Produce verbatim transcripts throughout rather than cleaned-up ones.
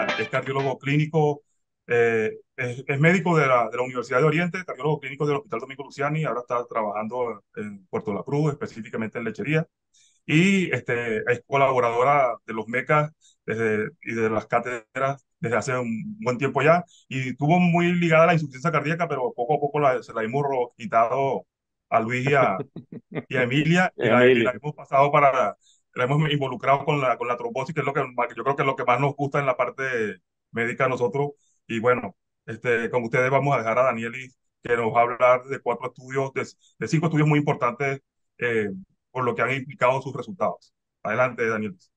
Daniel es cardiólogo clínico, eh, es, es médico de la, de la Universidad de Oriente, cardiólogo clínico del Hospital Domingo Luciani, ahora está trabajando en Puerto La Cruz, específicamente en lechería, y este, es colaboradora de los MECA desde, y de las cátedras desde hace un buen tiempo ya, y estuvo muy ligada a la insuficiencia cardíaca, pero poco a poco la- se la hemos ro- quitado a Luis y a, y a Emilia, y la, y la Emilia. hemos pasado para, la hemos involucrado con la, con la trombosis, que es lo que más- yo creo que es lo que más nos gusta en la parte médica a nosotros. Y bueno, este, con ustedes vamos a dejar a Danielis que nos va a hablar de cuatro estudios, de, de cinco estudios muy importantes eh, por lo que han implicado sus resultados. Adelante, Danielis.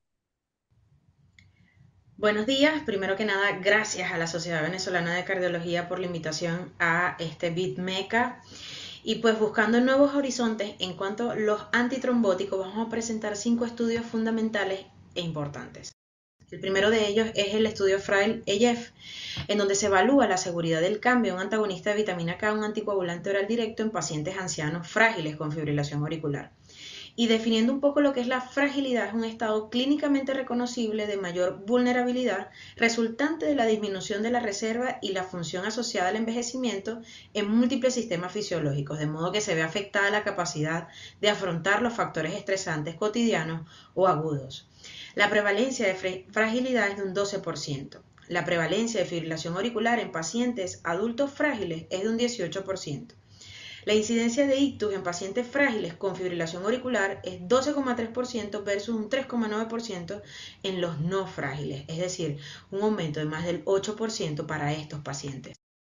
Buenos días, primero que nada, gracias a la Sociedad Venezolana de Cardiología por la invitación a este BitMeca. Y pues buscando nuevos horizontes en cuanto a los antitrombóticos, vamos a presentar cinco estudios fundamentales e importantes. El primero de ellos es el estudio Frail-E Y E F, en donde se evalúa la seguridad del cambio de un antagonista de vitamina K a un anticoagulante oral directo en pacientes ancianos frágiles con fibrilación auricular. Y definiendo un poco lo que es la fragilidad, es un estado clínicamente reconocible de mayor vulnerabilidad resultante de la disminución de la reserva y la función asociada al envejecimiento en múltiples sistemas fisiológicos, de modo que se ve afectada la capacidad de afrontar los factores estresantes cotidianos o agudos. La prevalencia de fragilidad es de un doce por ciento. La prevalencia de fibrilación auricular en pacientes adultos frágiles es de un dieciocho por ciento. La incidencia de ictus en pacientes frágiles con fibrilación auricular es doce coma tres por ciento versus un tres coma nueve por ciento en los no frágiles, es decir, un aumento de más del ocho por ciento para estos pacientes.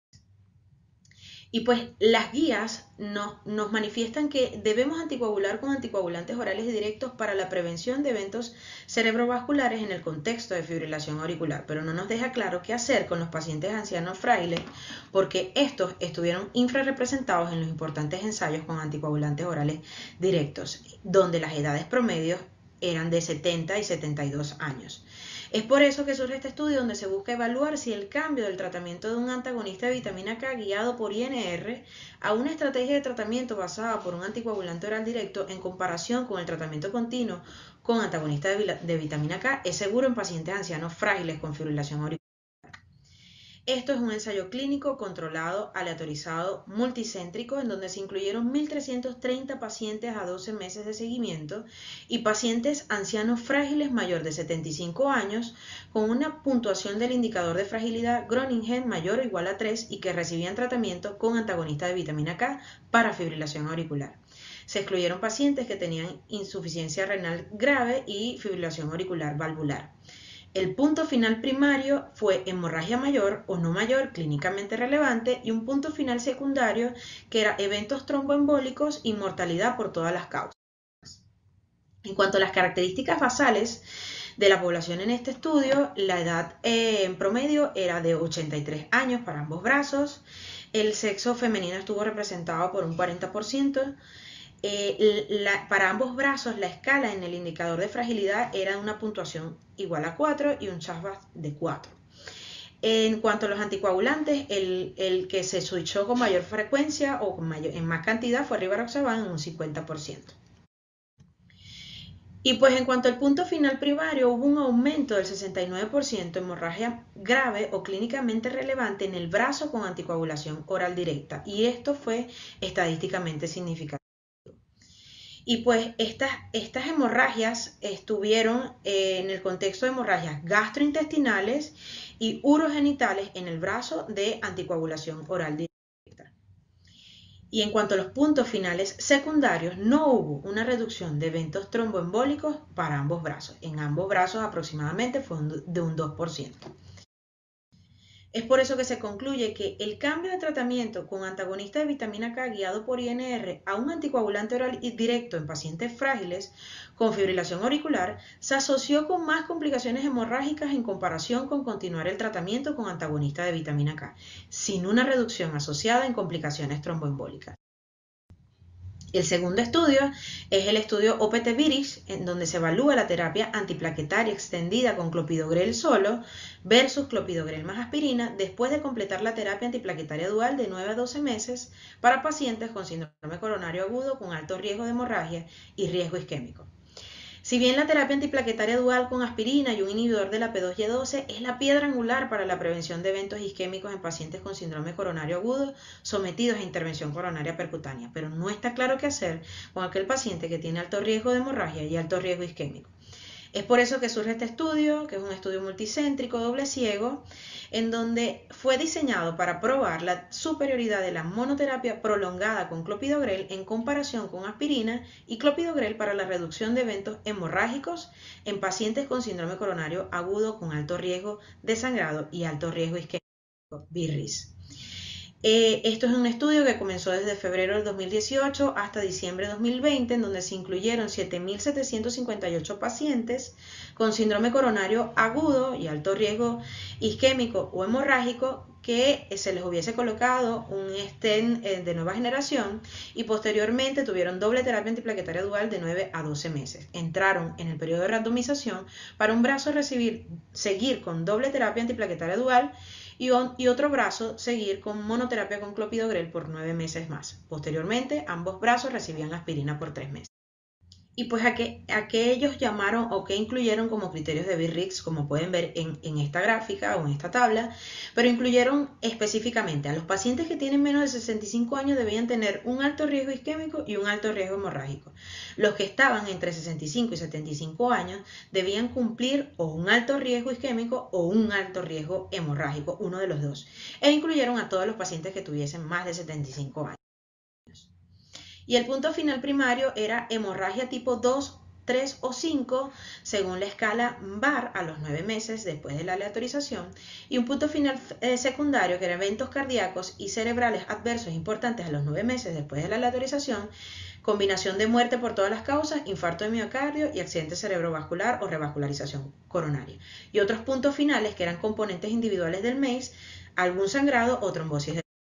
Y pues las guías nos, nos manifiestan que debemos anticoagular con anticoagulantes orales y directos para la prevención de eventos cerebrovasculares en el contexto de fibrilación auricular, pero no nos deja claro qué hacer con los pacientes ancianos frágiles porque estos estuvieron infrarrepresentados en los importantes ensayos con anticoagulantes orales directos, donde las edades promedios eran de setenta y setenta y dos años. Es por eso que surge este estudio donde se busca evaluar si el cambio del tratamiento de un antagonista de vitamina K guiado por I N R a una estrategia de tratamiento basada por un anticoagulante oral directo en comparación con el tratamiento continuo con antagonista de, de vitamina K es seguro en pacientes ancianos frágiles con fibrilación auricular. Esto es un ensayo clínico controlado, aleatorizado, multicéntrico, en donde se incluyeron mil trescientos treinta pacientes a doce meses de seguimiento y pacientes ancianos frágiles mayor de setenta y cinco años con una puntuación del indicador de fragilidad Groningen mayor o igual a tres y que recibían tratamiento con antagonista de vitamina K para fibrilación auricular. Se excluyeron pacientes que tenían insuficiencia renal grave y fibrilación auricular valvular. El punto final primario fue hemorragia mayor o no mayor clínicamente relevante y un punto final secundario que era eventos tromboembólicos y mortalidad por todas las causas. En cuanto a las características basales de la población en este estudio, la edad eh, en promedio era de ochenta y tres años para ambos brazos, el sexo femenino estuvo representado por un cuarenta por ciento, eh, la, para ambos brazos la escala en el indicador de fragilidad era una puntuación igual a cuatro y un Chasbach de cuatro. En cuanto a los anticoagulantes, el, el que se switchó con mayor frecuencia o con mayor, en más cantidad fue Rivaroxaban en un cincuenta por ciento. Y pues en cuanto al punto final primario, hubo un aumento del sesenta y nueve por ciento de hemorragia grave o clínicamente relevante en el brazo con anticoagulación oral directa. Y esto fue estadísticamente significativo. Y pues estas, estas hemorragias estuvieron eh, en el contexto de hemorragias gastrointestinales y urogenitales en el brazo de anticoagulación oral directa. Y en cuanto a los puntos finales secundarios, no hubo una reducción de eventos tromboembólicos para ambos brazos. En ambos brazos aproximadamente fue de un dos por ciento. Es por eso que se concluye que el cambio de tratamiento con antagonista de vitamina K guiado por I N R a un anticoagulante oral directo en pacientes frágiles con fibrilación auricular se asoció con más complicaciones hemorrágicas en comparación con continuar el tratamiento con antagonista de vitamina K, sin una reducción asociada en complicaciones tromboembólicas. El segundo estudio es el estudio O P T-Virix, en donde se evalúa la terapia antiplaquetaria extendida con clopidogrel solo versus clopidogrel más aspirina después de completar la terapia antiplaquetaria dual de nueve a doce meses para pacientes con síndrome coronario agudo con alto riesgo de hemorragia y riesgo isquémico. Si bien la terapia antiplaquetaria dual con aspirina y un inhibidor de la P dos Y doce es la piedra angular para la prevención de eventos isquémicos en pacientes con síndrome coronario agudo sometidos a intervención coronaria percutánea, pero no está claro qué hacer con aquel paciente que tiene alto riesgo de hemorragia y alto riesgo isquémico. Es por eso que surge este estudio, que es un estudio multicéntrico, doble ciego, en donde fue diseñado para probar la superioridad de la monoterapia prolongada con clopidogrel en comparación con aspirina y clopidogrel para la reducción de eventos hemorrágicos en pacientes con síndrome coronario agudo con alto riesgo de sangrado y alto riesgo isquémico, B I R I S. Eh, esto es un estudio que comenzó desde febrero del dos mil dieciocho hasta diciembre de dos mil veinte, en donde se incluyeron siete mil setecientos cincuenta y ocho pacientes con síndrome coronario agudo y alto riesgo isquémico o hemorrágico que se les hubiese colocado un stent de nueva generación y posteriormente tuvieron doble terapia antiplaquetaria dual de nueve a doce meses. Entraron en el periodo de randomización para un brazo recibir, seguir con doble terapia antiplaquetaria dual y, on, y otro brazo seguir con monoterapia con clopidogrel por nueve meses más. Posteriormente, ambos brazos recibían aspirina por tres meses. Y pues a qué, a qué ellos llamaron o qué incluyeron como criterios de B I R I S, como pueden ver en, en esta gráfica o en esta tabla, pero incluyeron específicamente a los pacientes que tienen menos de sesenta y cinco años debían tener un alto riesgo isquémico y un alto riesgo hemorrágico. Los que estaban entre sesenta y cinco y setenta y cinco años debían cumplir o un alto riesgo isquémico o un alto riesgo hemorrágico, uno de los dos. E incluyeron a todos los pacientes que tuviesen más de setenta y cinco años. Y el punto final primario era hemorragia tipo dos, tres o cinco, según la escala B A R a los nueve meses después de la aleatorización, y un punto final eh, secundario que era eventos cardíacos y cerebrales adversos importantes a los nueve meses después de la aleatorización, combinación de muerte por todas las causas, infarto de miocardio y accidente cerebrovascular o revascularización coronaria. Y otros puntos finales que eran componentes individuales del M A C E, algún sangrado o trombosis de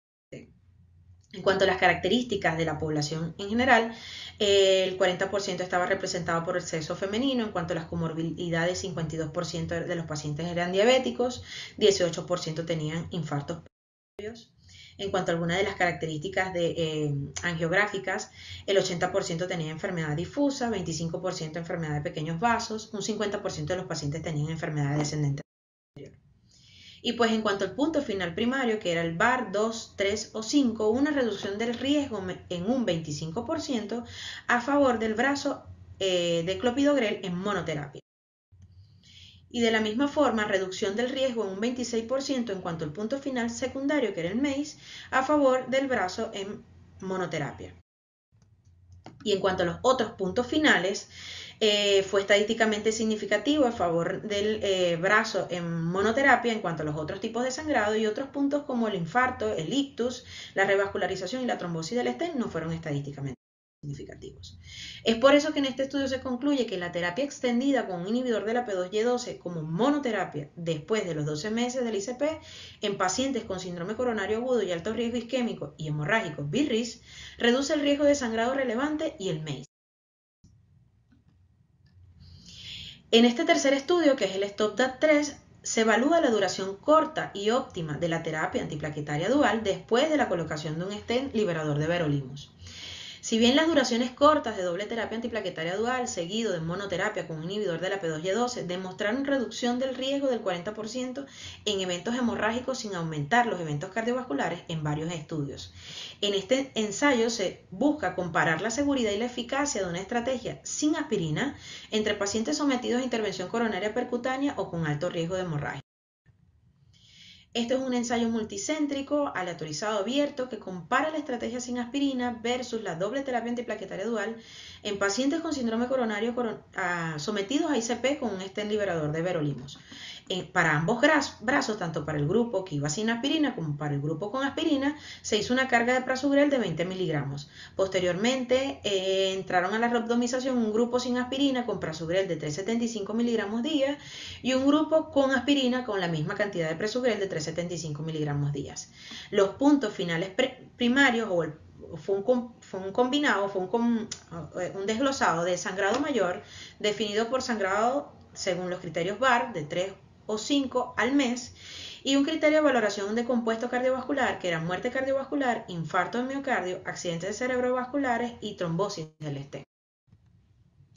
En cuanto a las características de la población en general, eh, el cuarenta por ciento estaba representado por el sexo femenino. En cuanto a las comorbilidades, cincuenta y dos por ciento de los pacientes eran diabéticos, dieciocho por ciento tenían infartos previos. En cuanto a algunas de las características de, eh, angiográficas, el ochenta por ciento tenía enfermedad difusa, veinticinco por ciento enfermedad de pequeños vasos, un cincuenta por ciento de los pacientes tenían enfermedad descendente anterior. Y pues en cuanto al punto final primario, que era el B A R dos, tres o cinco, una reducción del riesgo en un veinticinco por ciento a favor del brazo eh, de clopidogrel en monoterapia. Y de la misma forma, reducción del riesgo en un veintiséis por ciento en cuanto al punto final secundario, que era el M A C E, a favor del brazo en monoterapia. Y en cuanto a los otros puntos finales, Eh, fue estadísticamente significativo a favor del eh, brazo en monoterapia en cuanto a los otros tipos de sangrado, y otros puntos como el infarto, el ictus, la revascularización y la trombosis del stent no fueron estadísticamente significativos. Es por eso que en este estudio se concluye que la terapia extendida con un inhibidor de la P dos Y doce como monoterapia después de los doce meses del I C P en pacientes con síndrome coronario agudo y alto riesgo isquémico y hemorrágico B I R I S reduce el riesgo de sangrado relevante y el M A C E. En este tercer estudio, que es el STOP-DAT tres, se evalúa la duración corta y óptima de la terapia antiplaquetaria dual después de la colocación de un stent liberador de verolimos. Si bien las duraciones cortas de doble terapia antiplaquetaria dual seguido de monoterapia con un inhibidor de la P dos Y doce demostraron reducción del riesgo del cuarenta por ciento en eventos hemorrágicos sin aumentar los eventos cardiovasculares en varios estudios. En este ensayo se busca comparar la seguridad y la eficacia de una estrategia sin aspirina entre pacientes sometidos a intervención coronaria percutánea o con alto riesgo de hemorragia. Este es un ensayo multicéntrico, aleatorizado abierto, que compara la estrategia sin aspirina versus la doble terapia antiplaquetaria dual en pacientes con síndrome coronario coron uh, sometidos a I C P con un stent liberador de verolimos. Eh, para ambos brazos, tanto para el grupo que iba sin aspirina como para el grupo con aspirina, se hizo una carga de prasugrel de veinte miligramos. Posteriormente, eh, entraron a la randomización un grupo sin aspirina con prasugrel de trescientos setenta y cinco miligramos día y un grupo con aspirina con la misma cantidad de prasugrel de trescientos setenta y cinco miligramos días. Los puntos finales primarios o el Fue un, fue un combinado, fue un, un desglosado de sangrado mayor definido por sangrado según los criterios B A R de tres o cinco al mes, y un criterio de valoración de compuesto cardiovascular que era muerte cardiovascular, infarto de miocardio, accidentes cerebrovasculares y trombosis del stent.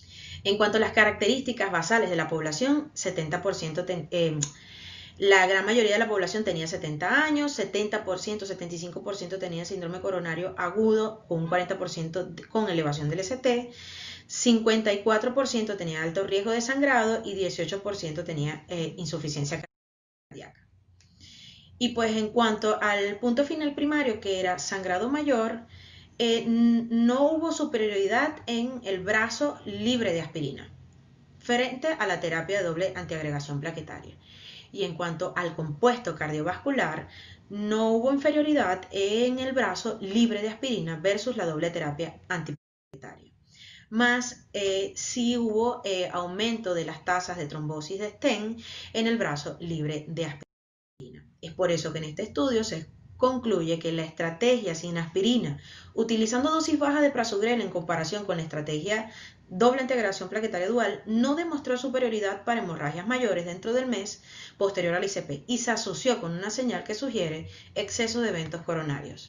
En cuanto a las características basales de la población, setenta por ciento ten, eh, la gran mayoría de la población tenía setenta años, setenta por ciento, setenta y cinco por ciento tenía síndrome coronario agudo, con un cuarenta por ciento con elevación del S T, cincuenta y cuatro por ciento tenía alto riesgo de sangrado y dieciocho por ciento tenía eh, insuficiencia cardíaca. Y pues en cuanto al punto final primario, que era sangrado mayor, eh, no hubo superioridad en el brazo libre de aspirina frente a la terapia de doble antiagregación plaquetaria. Y en cuanto al compuesto cardiovascular, no hubo inferioridad en el brazo libre de aspirina versus la doble terapia antiplaquetaria. Más eh, sí hubo eh, aumento de las tasas de trombosis de stent en el brazo libre de aspirina. Es por eso que en este estudio se concluye que la estrategia sin aspirina, utilizando dosis bajas de prasugrel en comparación con la estrategia doble integración plaquetaria dual, no demostró superioridad para hemorragias mayores dentro del mes posterior al I C P y se asoció con una señal que sugiere exceso de eventos coronarios.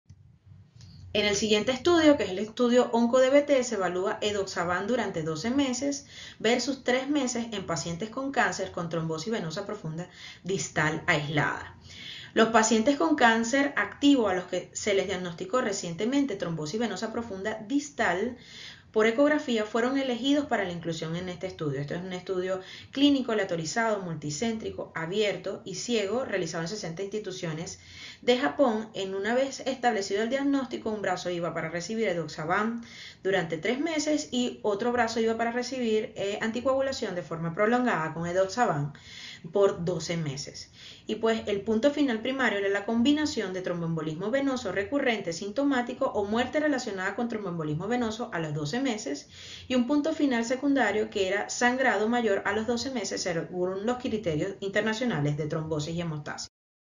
En el siguiente estudio, que es el estudio OncoDBT, se evalúa edoxaban durante doce meses versus tres meses en pacientes con cáncer con trombosis venosa profunda distal aislada. Los pacientes con cáncer activo a los que se les diagnosticó recientemente trombosis venosa profunda distal por ecografía fueron elegidos para la inclusión en este estudio. Esto es un estudio clínico, aleatorizado, multicéntrico, abierto y ciego, realizado en sesenta instituciones de Japón. En una vez establecido el diagnóstico, un brazo iba para recibir edoxaban durante tres meses y otro brazo iba para recibir eh, anticoagulación de forma prolongada con edoxaban por doce meses. Y pues el punto final primario era la combinación de tromboembolismo venoso recurrente sintomático o muerte relacionada con tromboembolismo venoso a los doce meses y un punto final secundario que era sangrado mayor a los doce meses según los criterios internacionales de trombosis y hemostasis.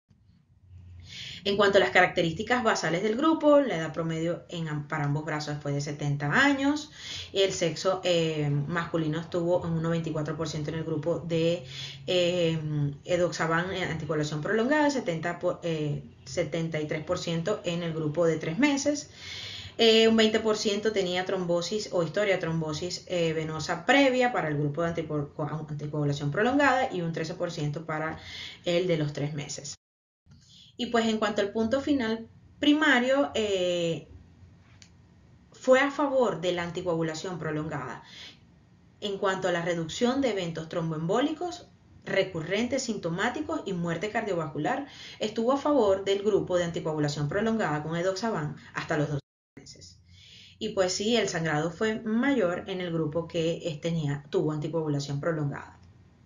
En cuanto a las características basales del grupo, la edad promedio en, para ambos brazos fue de setenta años, el sexo eh, masculino estuvo en un noventa y cuatro por ciento en el grupo de eh, edoxaban anticoagulación prolongada, setenta por, eh, setenta y tres por ciento en el grupo de tres meses. Eh, un veinte por ciento tenía trombosis o historia de trombosis eh, venosa previa para el grupo de antico anticoagulación prolongada y un trece por ciento para el de los tres meses. Y pues en cuanto al punto final primario, eh, fue a favor de la anticoagulación prolongada. En cuanto a la reducción de eventos tromboembólicos recurrentes, sintomáticos y muerte cardiovascular, estuvo a favor del grupo de anticoagulación prolongada con edoxaban hasta los doce meses. Y pues sí, el sangrado fue mayor en el grupo que tenía, tuvo anticoagulación prolongada.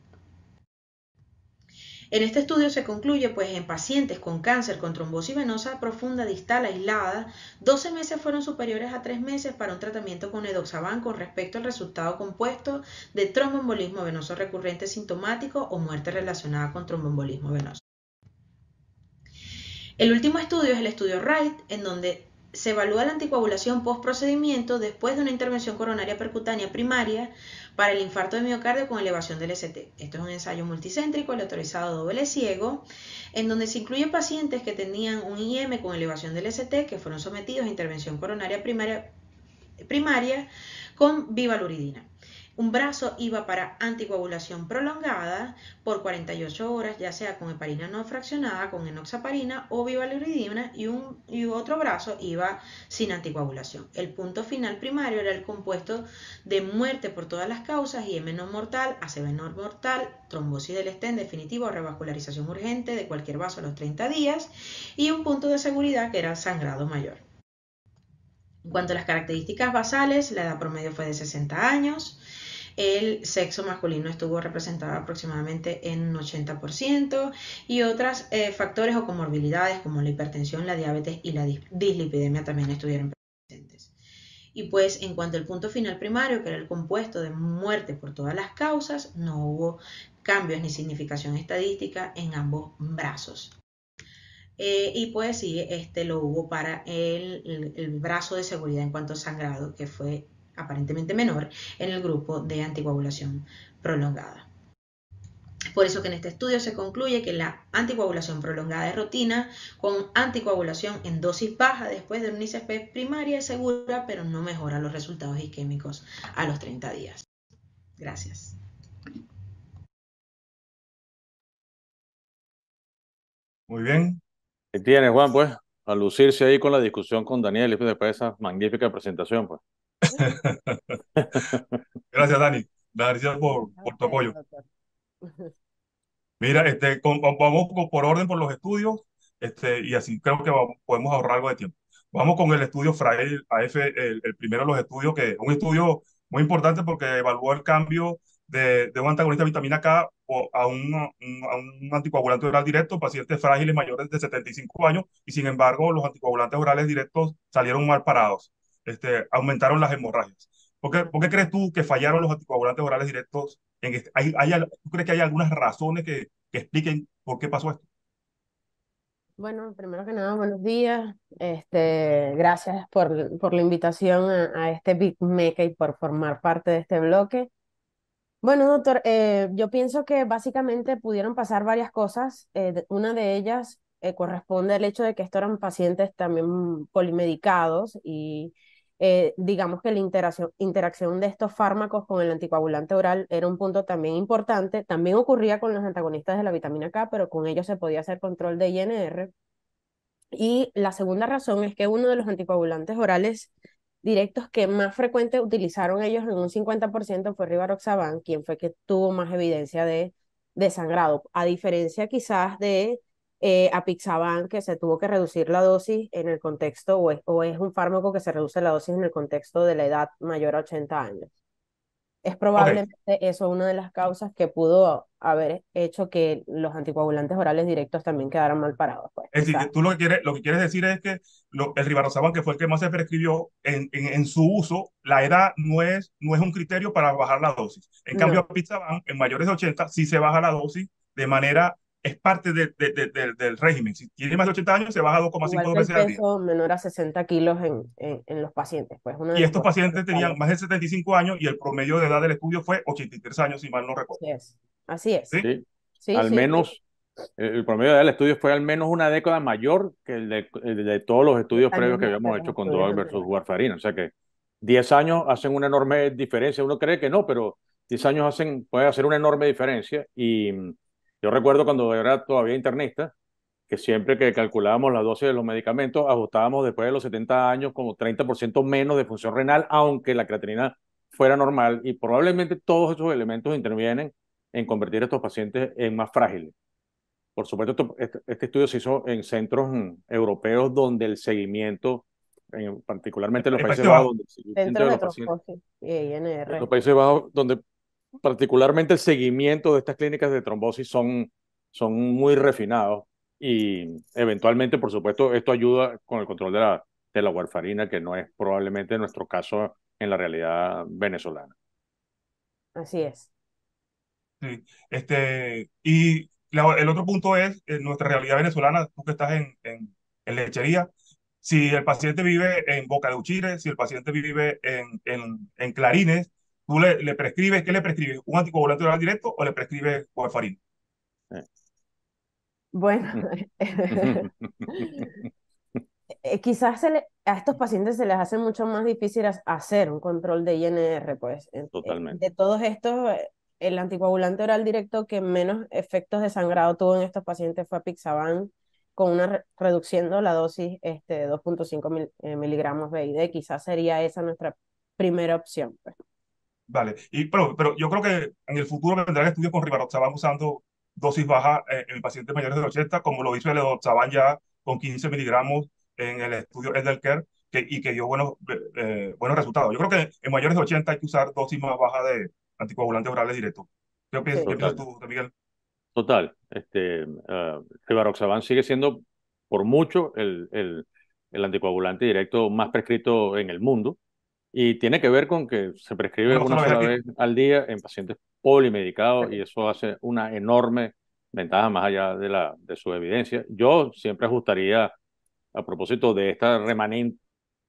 En este estudio se concluye, pues en pacientes con cáncer con trombosis venosa profunda distal aislada, doce meses fueron superiores a tres meses para un tratamiento con edoxaban con respecto al resultado compuesto de tromboembolismo venoso recurrente sintomático o muerte relacionada con tromboembolismo venoso. El último estudio es el estudio Wright, en donde se evalúa la anticoagulación post procedimiento después de una intervención coronaria percutánea primaria para el infarto de miocardio con elevación del S T. Esto es un ensayo multicéntrico, aleatorizado, doble ciego, en donde se incluyen pacientes que tenían un I M con elevación del S T que fueron sometidos a intervención coronaria primaria, primaria con bivaluridina. Un brazo iba para anticoagulación prolongada por cuarenta y ocho horas, ya sea con heparina no fraccionada, con enoxaparina o bivaluridina, y, un, y otro brazo iba sin anticoagulación. El punto final primario era el compuesto de muerte por todas las causas, I M no mortal, A C V no mortal, trombosis del stent definitivo o revascularización urgente de cualquier vaso a los treinta días, y un punto de seguridad que era sangrado mayor. En cuanto a las características basales, la edad promedio fue de sesenta años. El sexo masculino estuvo representado aproximadamente en un ochenta por ciento y otros eh, factores o comorbilidades como la hipertensión, la diabetes y la dislipidemia también estuvieron presentes. Y pues en cuanto al punto final primario, que era el compuesto de muerte por todas las causas, no hubo cambios ni significación estadística en ambos brazos. Eh, y pues sí, este lo hubo para el, el, el brazo de seguridad en cuanto a sangrado, que fue aparentemente menor en el grupo de anticoagulación prolongada. Por eso que en este estudio se concluye que la anticoagulación prolongada de rutina con anticoagulación en dosis baja después de una I C P primaria es segura, pero no mejora los resultados isquémicos a los treinta días. Gracias. Muy bien. ¿Qué tienes, Juan? Pues a lucirse ahí con la discusión con Daniel y después de esa magnífica presentación, pues. Gracias, Dani. Gracias por, A por tu ustedes, apoyo. doctor. Mira, este, con- con- vamos con- por orden por los estudios, este, y así creo que vamos- podemos ahorrar algo de tiempo. Vamos con el estudio Frail A F, el, el primero de los estudios, que es un estudio muy importante porque evaluó el cambio de, de un antagonista de vitamina K o- a un, un- a un anticoagulante oral directo en pacientes frágiles mayores de setenta y cinco años, y sin embargo los anticoagulantes orales directos salieron mal parados, este, aumentaron las hemorragias. ¿Por qué, por qué crees tú que fallaron los anticoagulantes orales directos en este? ¿Hay, hay, al- ¿Tú crees que hay algunas razones que, que expliquen por qué pasó esto? Bueno, primero que nada, buenos días. Este, gracias por, por la invitación a, a este Big Meca y por formar parte de este bloque. Bueno, doctor, eh, yo pienso que básicamente pudieron pasar varias cosas. Eh, de- una de ellas eh, corresponde al hecho de que estos eran pacientes también polimedicados y eh, digamos que la interacción, interacción de estos fármacos con el anticoagulante oral era un punto también importante. También ocurría con los antagonistas de la vitamina K, pero con ellos se podía hacer control de I N R. Y la segunda razón es que uno de los anticoagulantes orales directos que más frecuente utilizaron ellos en un cincuenta por ciento fue Rivaroxaban, quien fue que tuvo más evidencia de, de sangrado, a diferencia quizás de eh, Apixaban, que se tuvo que reducir la dosis en el contexto, o es, o es un fármaco que se reduce la dosis en el contexto de la edad mayor a ochenta años. Es Ok, probablemente eso una de las causas que pudo haber hecho que los anticoagulantes orales directos también quedaran mal parados, pues es decir, quizás que tú lo que quieres, lo que quieres decir es que lo- el Rivaroxaban, que fue el que más se prescribió, en, en, en su uso, la edad no es, no es un criterio para bajar la dosis. En cambio, no. Apixaban, en mayores de ochenta, sí se baja la dosis de manera, es parte de, de, de, de, del régimen. Si tiene más de ochenta años, se baja dos coma Igual cinco que el veces al día. peso menor a sesenta kilos en, en, en los pacientes, pues una de Y las estos cosas pacientes tenían principales. más de setenta y cinco años y el promedio de edad del estudio fue ochenta y tres años, si mal no recuerdo. Así es, así es. ¿Sí? Sí, Sí, al sí, sí. menos eh, el promedio del estudio fue al menos una década mayor que el de, el de todos los diez estudios previos años que más que habíamos los hecho con estudios Dove versus anteriores. warfarina. O sea que diez años hacen una enorme diferencia. Uno cree que no, pero diez años hacen, puede hacer una enorme diferencia. Y mm, yo recuerdo cuando era todavía internista, que siempre que calculábamos la dosis de los medicamentos, ajustábamos después de los setenta años como treinta por ciento menos de función renal, aunque la creatinina fuera normal, y probablemente todos esos elementos intervienen en convertir a estos pacientes en más frágiles. Por supuesto, esto- este, este estudio se hizo en centros mm, europeos donde el seguimiento, en- particularmente en los En Países Países Bajos, Bajos. donde el seguimiento Centros de de los pacientes, trombosis y en los I N R. Países Bajos, donde particularmente el seguimiento de estas clínicas de trombosis son, son muy refinados y eventualmente, por supuesto, esto ayuda con el control de la, de la warfarina, que no es probablemente nuestro caso en la realidad venezolana. Así es. Sí. Este, y la- el otro punto es en nuestra realidad venezolana, tú que estás en, en, en lechería, si el paciente vive en Boca de Uchire, si el paciente vive en, en, en Clarines, tú le, le prescribes, ¿qué le prescribes? ¿Un anticoagulante oral directo o le prescribes warfarina? Eh. Bueno, eh, quizás se le- a estos pacientes se les hace mucho más difícil as- hacer un control de I N R, pues. En- eh, Totalmente. De todos estos, eh, el anticoagulante oral directo que menos efectos de sangrado tuvo en estos pacientes fue Apixaban, con una re- reduciendo la dosis este, de dos punto cinco mil- eh, miligramos B I D. Quizás sería esa nuestra primera opción, pues. Vale, y, pero, pero yo creo que en el futuro vendrán estudios con Rivaroxaban usando dosis baja eh, en pacientes mayores de ochenta, como lo hizo el Edoxaban ya con quince miligramos en el estudio Edelker, que, y que dio buenos, eh, buenos resultados. Yo creo que en mayores de ochenta hay que usar dosis más bajas de anticoagulantes orales directos. ¿Qué piensas, Sí. qué piensas Total. tú, Miguel? Total. Este, uh, Rivaroxaban sigue siendo por mucho el, el, el anticoagulante directo más prescrito en el mundo. Y tiene que ver con que se prescribe Una una sola vez al sola día. vez al día en pacientes polimedicados y eso hace una enorme ventaja más allá de, la, de su evidencia. Yo siempre ajustaría, a propósito de esta remanente,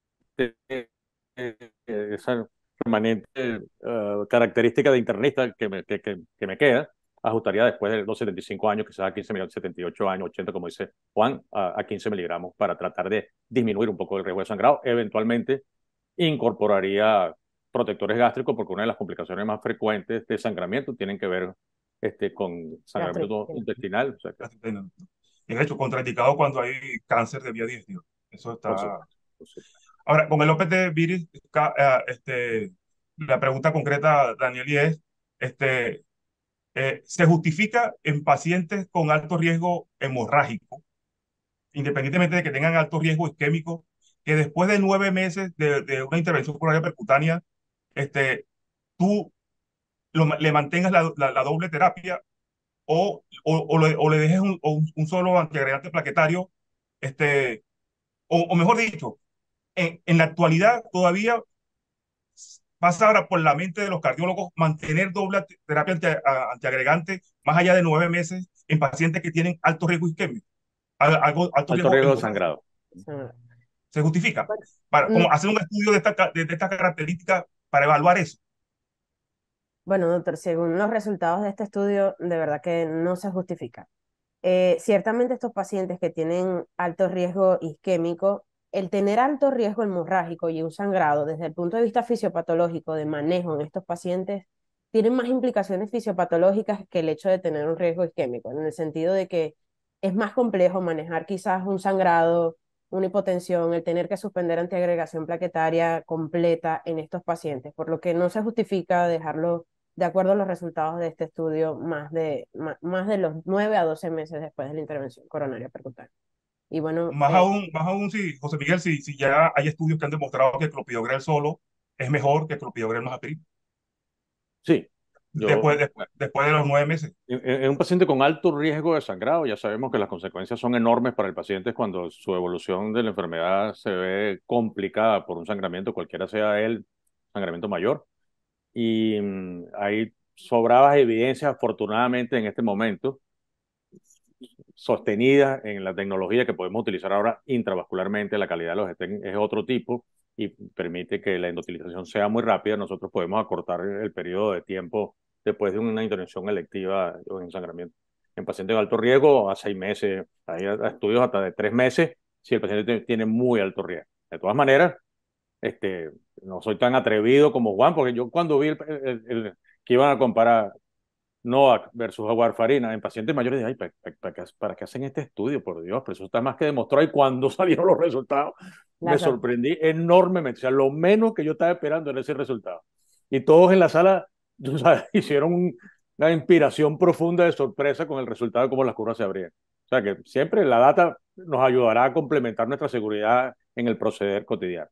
eh, esa remanente eh, característica de internista que me, que, que, que me queda, ajustaría después de los setenta y cinco años, quizás a quince miligramos, setenta y ocho años, ochenta, como dice Juan, a, a quince miligramos para tratar de disminuir un poco el riesgo de sangrado. Eventualmente incorporaría protectores gástricos, porque una de las complicaciones más frecuentes de sangramiento tienen que ver este, con sangramiento Gastritis. intestinal. O sea que, Y de hecho, contraindicado cuando hay cáncer de vía digestiva. Eso por está. supuesto, por supuesto. Ahora, con el O P T viris, ca- eh, este, la pregunta concreta, Daniel, y es, este, eh, ¿se justifica en pacientes con alto riesgo hemorrágico, independientemente de que tengan alto riesgo isquémico, que después de nueve meses de, de una intervención coronaria percutánea, este, tú lo- le mantengas la, la- la doble terapia o, o, o le, o le dejes un, o un- un solo antiagregante plaquetario, este, o, o mejor dicho, en, en la actualidad todavía pasa ahora por la mente de los cardiólogos mantener doble terapia anti, a- antiagregante más allá de nueve meses en pacientes que tienen alto riesgo isquémico, al- algo, alto Alto riesgo riesgo de hemorrágico. sangrado. O sea, Se justifica bueno, para no, como hacer un estudio de esta, ca- de, de esta característica para evaluar eso. bueno, doctor, según los resultados de este estudio, de verdad que no se justifica. Eh, ciertamente estos pacientes que tienen alto riesgo isquémico, el tener alto riesgo hemorrágico y un sangrado desde el punto de vista fisiopatológico de manejo en estos pacientes tienen más implicaciones fisiopatológicas que el hecho de tener un riesgo isquémico, en el sentido de que es más complejo manejar quizás un sangrado, una hipotensión, el tener que suspender antiagregación plaquetaria completa en estos pacientes, por lo que no se justifica dejarlo de acuerdo a los resultados de este estudio, más de, más, más de los nueve a doce meses después de la intervención coronaria percutánea. Y bueno, Más eh, aún, más aún si, José Miguel, si, si ya hay estudios que han demostrado que clopidogrel solo es mejor que clopidogrel más aspirina, Sí, yo, después, después, después de los nueve meses. en, en un paciente con alto riesgo de sangrado, ya sabemos que las consecuencias son enormes para el paciente cuando su evolución de la enfermedad se ve complicada por un sangramiento, cualquiera sea el sangramiento mayor. Y mm, hay sobradas evidencias, afortunadamente, en este momento, sostenidas en la tecnología que podemos utilizar ahora intravascularmente. La calidad de los estén es otro tipo y permite que la endotelización sea muy rápida. Nosotros podemos acortar el periodo de tiempo después de una intervención electiva o ensangramiento. En pacientes de alto riesgo, a seis meses, hay estudios hasta de tres meses si el paciente tiene muy alto riesgo. De todas maneras, este, no soy tan atrevido como Juan, porque yo cuando vi el, el, el, que iban a comparar Novak versus warfarina en pacientes mayores, dije, ay, ¿para, para, para, ¿para qué hacen este estudio? Por Dios, pero eso está más que demostrado. Y cuando salieron los resultados, me la, sorprendí enormemente. O sea, lo menos que yo estaba esperando era ese resultado. Y todos en la sala, tú sabes, hicieron un, una inspiración profunda de sorpresa con el resultado de cómo las curvas se abrían. O sea, que siempre la data nos ayudará a complementar nuestra seguridad en el proceder cotidiano.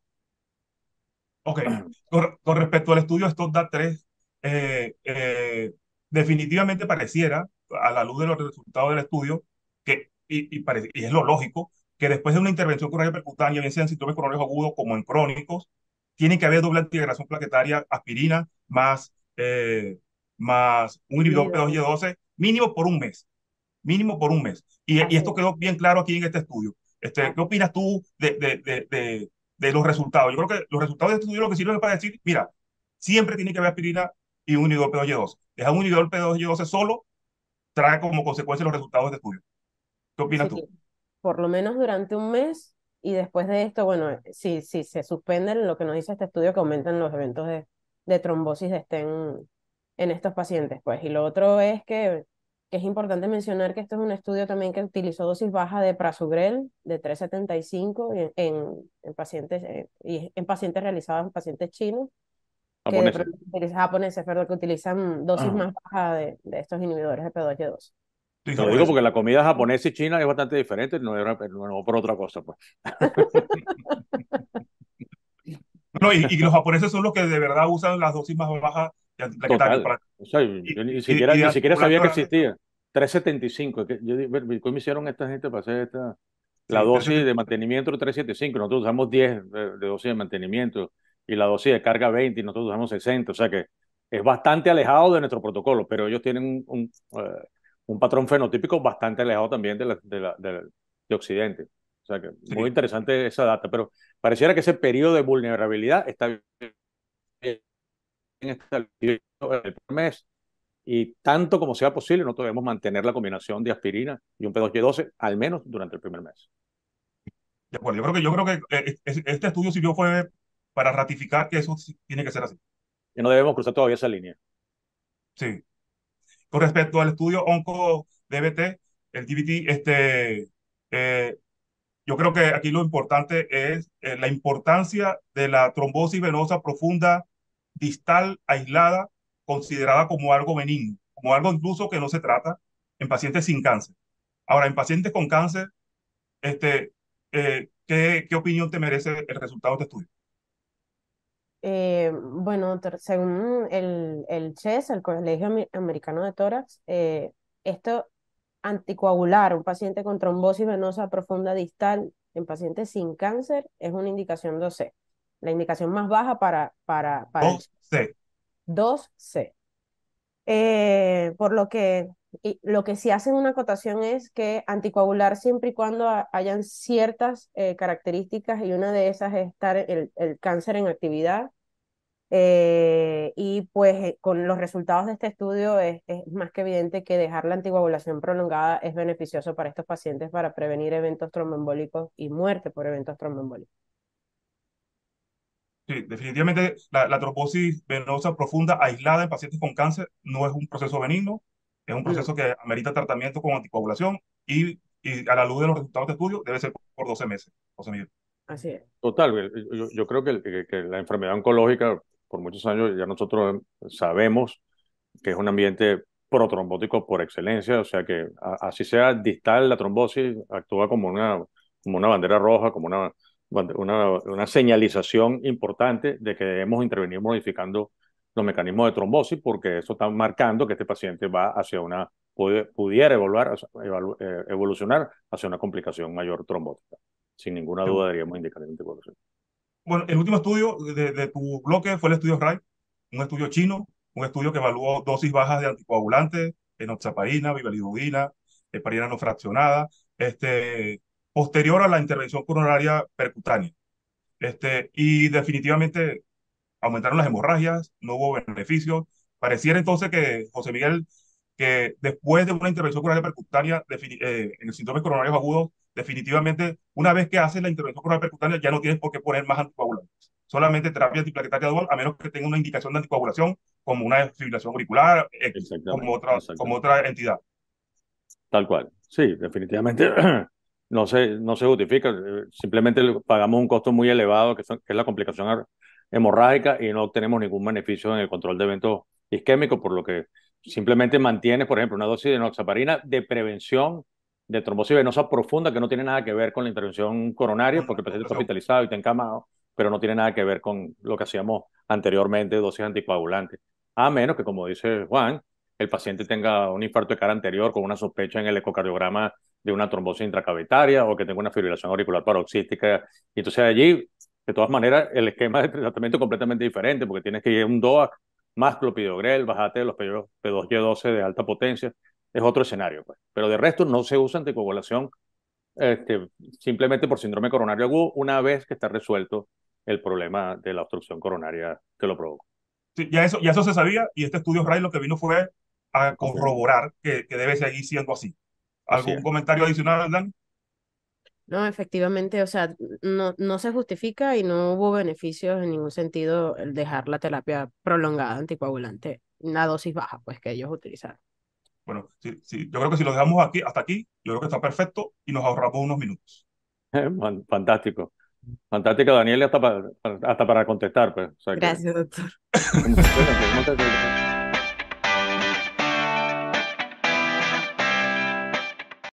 Ok, con, con respecto al estudio STOTDAT tres, eh, eh, definitivamente pareciera, a la luz de los resultados del estudio, que, y, y, parece, y es lo lógico, que después de una intervención coronaria percutánea, bien sea en síndromes coronarios agudos como en crónicos, tiene que haber doble antiagregación plaquetaria, aspirina, más, eh, más un inhibidor P dos Y doce, mínimo por un mes, mínimo por un mes. Y, y así esto quedó bien claro aquí en este estudio. Este, ¿qué es. opinas tú de, de, de, de, de los resultados? Yo creo que los resultados de este estudio lo que sirven es para decir, mira, siempre tiene que haber aspirina y un inhibidor P dos Y doce. Dejar un inhibidor P dos Y doce solo trae como consecuencia los resultados de este estudio. ¿Qué opinas Sí, tú? por lo menos durante un mes y después de esto, bueno, si, si se suspenden, lo que nos dice este estudio, que aumentan los eventos de, de trombosis de stent en estos pacientes, pues. Y lo otro es que, que es importante mencionar que esto es un estudio también que utilizó dosis baja de prasugrel de trescientos setenta y cinco en, en, en pacientes, eh, y en pacientes realizados en pacientes chinos, que de Japoneses. pronto utilizan japoneses, perdón, que utilizan dosis Ah. más bajas de, de estos inhibidores de P dos Y dos. Sí, Te lo digo japonés. porque la comida japonesa y china es bastante diferente, no, era, no, no por otra cosa, pues. No, y, y los japoneses son los que de verdad usan las dosis más bajas de antiplaquetarios Total. para, O sea, y, yo ni y, siquiera, y de ni siquiera sabía anticoagulante que oral. existía. trescientos setenta y cinco. Que yo, di- ¿cómo hicieron esta gente para hacer esta? La Sí, dosis de trescientos setenta y cinco. mantenimiento de trescientos setenta y cinco. Nosotros usamos diez de, de dosis de mantenimiento y la dosis de carga veinte y nosotros usamos sesenta. O sea que es bastante alejado de nuestro protocolo, pero ellos tienen un, un, eh, un patrón fenotípico bastante alejado también de, la, de, la, de, de Occidente. O sea que muy Sí. interesante esa data, pero pareciera que ese periodo de vulnerabilidad está bien establecido el mes y tanto como sea posible, nosotros debemos mantener la combinación de aspirina y un P dos Y doce al menos durante el primer mes. De acuerdo, yo creo que, yo creo que eh, es- este estudio sirvió fue para ratificar que eso sí tiene que ser así. Y no debemos cruzar todavía esa línea. Sí. Con respecto al estudio onco-D B T, el D B T, este, eh, yo creo que aquí lo importante es eh, la importancia de la trombosis venosa profunda distal aislada, considerada como algo benigno, como algo incluso que no se trata en pacientes sin cáncer. Ahora, en pacientes con cáncer, este, eh, ¿qué, qué opinión te merece el resultado de este estudio? Eh, bueno, ter- según el, el C E S, el Colegio Ami- Americano de Tórax, eh, esto anticoagular un paciente con trombosis venosa profunda distal en pacientes sin cáncer es una indicación dos C, la indicación más baja para, para, para el dos C. dos C. Eh, por lo que, y lo que sí hacen una acotación es que anticoagular siempre y cuando ha- hayan ciertas eh, características y una de esas es estar el, el cáncer en actividad. Eh, y pues eh, con los resultados de este estudio es, es más que evidente que dejar la anticoagulación prolongada es beneficioso para estos pacientes para prevenir eventos tromboembólicos y muerte por eventos tromboembólicos. Sí, definitivamente la, la trombosis venosa profunda aislada en pacientes con cáncer no es un proceso benigno, es un No, proceso que amerita tratamiento con anticoagulación y, y a la luz de los resultados de estudio debe ser por doce meses, José Miguel. así es. Total, yo, yo creo que, que, que la enfermedad oncológica, por muchos años ya nosotros sabemos que es un ambiente protrombótico por excelencia, o sea que a, así sea distal, la trombosis actúa como una, como una bandera roja, como una, una, una señalización importante de que debemos intervenir modificando los mecanismos de trombosis, porque eso está marcando que este paciente va hacia una, pudiera evolucionar, evolucionar hacia una complicación mayor trombótica. Sin ninguna duda deberíamos indicar el anticoagulación. Bueno, el último estudio de, de tu bloque fue el estudio R I, un estudio chino, un estudio que evaluó dosis bajas de anticoagulantes, enoxaparina, bivalirudina, heparina no fraccionada, este, posterior a la intervención coronaria percutánea. Este, y definitivamente aumentaron las hemorragias, no hubo beneficios. Pareciera entonces que, José Miguel, que después de una intervención coronaria percutánea eh, en el síndrome coronarios agudos, definitivamente, una vez que haces la intervención coronaria percutánea, ya no tienes por qué poner más anticoagulantes. Solamente terapia antiplaquetaria dual, a menos que tenga una indicación de anticoagulación, como una fibrilación auricular, X, como Exactamente, otra, como exactamente. otra entidad. Tal cual. Sí, definitivamente no se, no se justifica. eh, Simplemente pagamos un costo muy elevado, que, son- que es la complicación ar- hemorrágica, y no obtenemos ningún beneficio en el control de eventos isquémicos, por lo que simplemente mantiene, por ejemplo, una dosis de enoxaparina de prevención de trombosis venosa profunda, que no tiene nada que ver con la intervención coronaria, Con porque la el paciente está coagulación. hospitalizado y está encamado, pero no tiene nada que ver con lo que hacíamos anteriormente, dosis anticoagulantes. A menos que, como dice Juan, el paciente tenga un infarto de cara anterior con una sospecha en el ecocardiograma de una trombosis intracavitaria o que tenga una fibrilación auricular paroxística. Y entonces allí, de todas maneras, el esquema de tratamiento es completamente diferente, porque tienes que ir a un D O A C más clopidogrel, bajate de los P dos Y doce de alta potencia, es otro escenario, pues. Pero de resto no se usa anticoagulación este, simplemente por síndrome coronario agudo una vez que está resuelto el problema de la obstrucción coronaria que lo provoca. Sí, ya eso, ya eso se sabía y este estudio R I lo que vino fue a Confirmar. corroborar que, que debe seguir siendo así. Así ¿Algún es. comentario adicional, Dan? No, efectivamente, o sea, no, no se justifica y no hubo beneficios en ningún sentido el dejar la terapia prolongada anticoagulante, una dosis baja, pues que ellos utilizaron. Bueno, sí, sí, yo creo que si lo dejamos aquí, hasta aquí, yo creo que está perfecto y nos ahorramos unos minutos. Fantástico. Fantástico, Daniel, hasta para, hasta para contestar, pues. O sea que, Gracias, doctor. ¿cómo, cómo te-